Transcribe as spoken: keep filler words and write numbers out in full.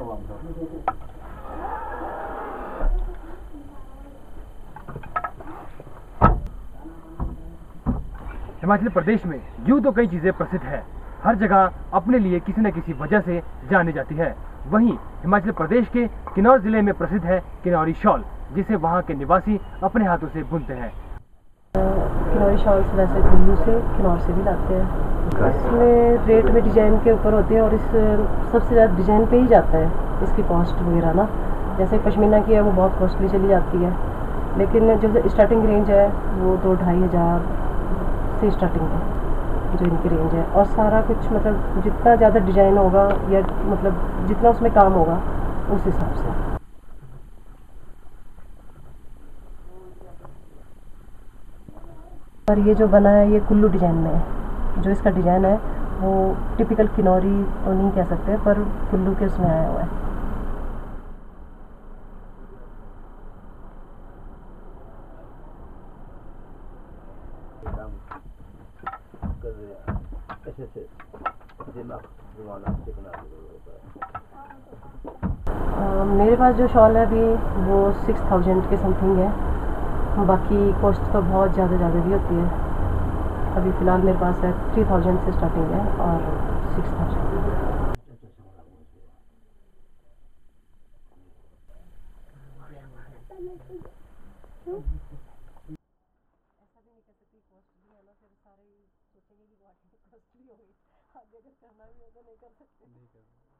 हिमाचल प्रदेश में यूं तो कई चीजें प्रसिद्ध है, हर जगह अपने लिए किसी न किसी वजह से जानी जाती है। वहीं हिमाचल प्रदेश के किन्नौर जिले में प्रसिद्ध है किन्नौरी शॉल, जिसे वहां के निवासी अपने हाथों से बुनते हैं। किन्नौरी शॉल्स वैसे कुल्लू से, किन्नौर से भी लाते हैं। इसमें रेट में डिजाइन के ऊपर होते हैं और इस सबसे ज़्यादा डिजाइन पे ही जाता है इसकी कॉस्ट वगैरह ना। जैसे पश्मीना की है वो बहुत कॉस्टली चली जाती है, लेकिन जो स्टार्टिंग रेंज है वो तो ढाई हज़ार से स्टार्टिंग है जो इनकी रेंज है। और सारा कुछ मतलब जितना ज़्यादा डिजाइन होगा या मतलब जितना उसमें काम होगा उस हिसाब से। और ये जो बना है ये कुल्लू डिजाइन में है। जो इसका डिजाइन है वो टिपिकल किन्नौरी तो नहीं कह सकते, पर कुल्लू के उसमें आया हुआ है। आ, मेरे पास जो शॉल है अभी वो सिक्स थाउजेंड के समथिंग है। बाकी कॉस्ट तो बहुत ज़्यादा ज़्यादा भी होती है। अभी फ़िलहाल मेरे पास है थ्री थाउजेंड से स्टार्टिंग है और सिक्स थाउजेंड। ऐसा भी नहीं कह सकती कॉस्ट भी है ना, फिर सारे सोचेंगे कि बहुत कॉस्टली हो गई, आगे अगर करना भी हो तो नहीं कर सकते।